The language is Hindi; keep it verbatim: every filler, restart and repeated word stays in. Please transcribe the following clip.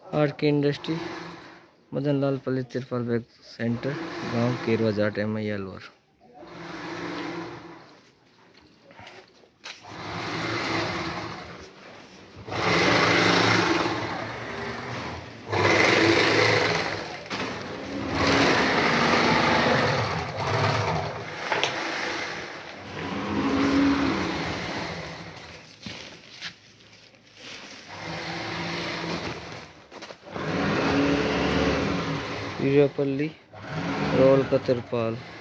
आर के इंडस्ट्री, मदन लाल पल्ली तिरपाल बैग सेंटर, गांव Kerwa Jat M I Alwar. Hirapalli roll का तिरपाल।